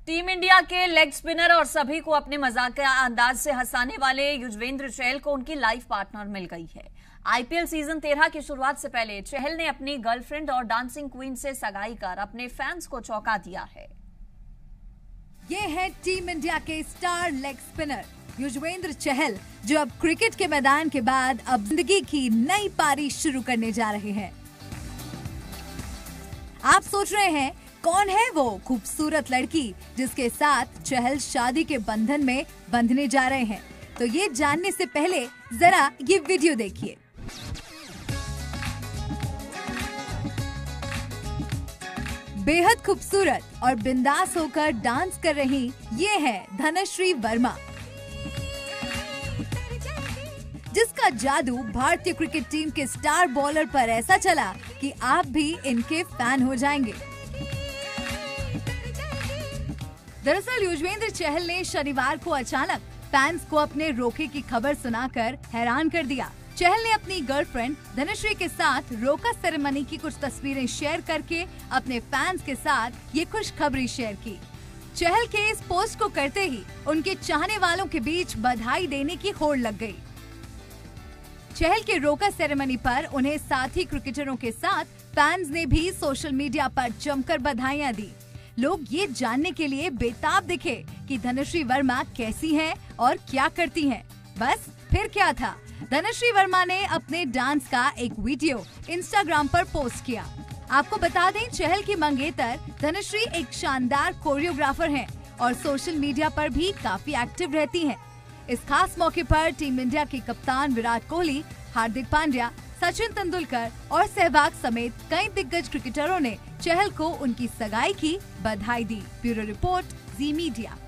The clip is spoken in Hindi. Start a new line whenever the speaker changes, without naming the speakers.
टीम इंडिया के लेग स्पिनर और सभी को अपने मजाकिया अंदाज से हंसाने वाले युजवेंद्र चहल को उनकी लाइफ पार्टनर मिल गई है। आईपीएल सीजन 13 की शुरुआत से पहले चहल ने अपनी गर्लफ्रेंड और डांसिंग क्वीन से सगाई कर अपने फैंस को चौंका दिया है।
ये है टीम इंडिया के star leg spinner Yuzvendra Chahal, जो अब क्रिकेट के मैदान के बाद अब जिंदगी की नई पारी शुरू करने जा रहे हैं। आप सोच रहे हैं कौन है वो खूबसूरत लड़की जिसके साथ चहल शादी के बंधन में बंधने जा रहे हैं? तो ये जानने से पहले जरा ये वीडियो देखिए। बेहद खूबसूरत और बिंदास होकर डांस कर रही ये है धनश्री वर्मा, जिसका जादू भारतीय क्रिकेट टीम के स्टार बॉलर पर ऐसा चला कि आप भी इनके फैन हो जाएंगे। दरअसल युजवेंद्र चहल ने शनिवार को अचानक फैंस को अपने रोके की खबर सुनाकर हैरान कर दिया। चहल ने अपनी गर्लफ्रेंड धनश्री के साथ रोका सेरेमनी की कुछ तस्वीरें शेयर करके अपने फैंस के साथ ये खुशखबरी शेयर की। चहल के इस पोस्ट को करते ही उनके चाहने वालों के बीच बधाई देने की होड़ लग गई। चहल के रोका सेरेमनी पर उन्हें साथी क्रिकेटरों के साथ फैंस ने भी सोशल मीडिया पर जमकर बधाइयां दी। लोग ये जानने के लिए बेताब दिखे कि धनश्री वर्मा कैसी हैं और क्या करती हैं। बस फिर क्या था, धनश्री वर्मा ने अपने डांस का एक वीडियो इंस्टाग्राम पर पोस्ट किया। आपको बता दें, चहल की मंगेतर धनश्री एक शानदार कोरियोग्राफर हैं और सोशल मीडिया पर भी काफी एक्टिव रहती हैं। इस खास मौके पर टीम इंडिया के कप्तान विराट कोहली, हार्दिक पांड्या, सचिन तेंदुलकर और सहवाग समेत कई दिग्गज क्रिकेटरों ने चहल को उनकी सगाई की बधाई दी। Bureau report, Zee media.